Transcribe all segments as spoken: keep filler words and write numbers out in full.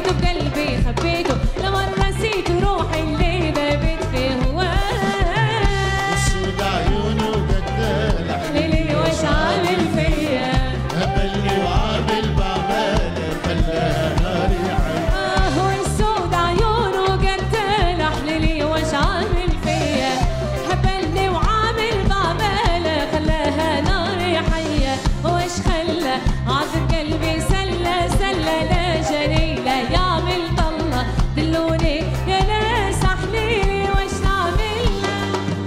حبيته بقلبي خبيته لما نسيت روحي اللي ذابت في هواه. السود عيونه قتالة ليلي وش عامل فيا هبلني وعامل بعمالة خلاها نار يعين. آه والسود عيونه قتالة ليلي وش عامل فيا هبلني وعامل بعمالة خلاها نار يحيا. وش خلى عذب قلبي سلة سلة لا جليلة يعمل ضلة دلوني يا ناس احليلي وش نعمل له.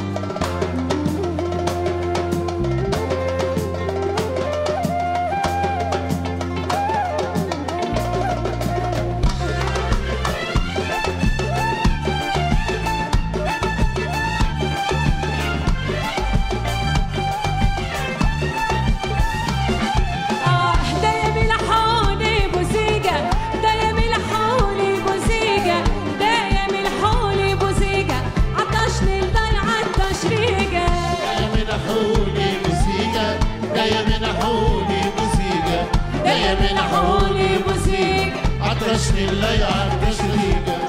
آه دايم يلحوني بوزيقة دايم يلحوني بوزيقة دايم يلحوني بوزيقة عطشني الضيعة التشريقة. دايما ينحوني موسيقى دايما ينحوني موسيقى دايما ينحوني موسيقى عطشني الليعة التشريقة.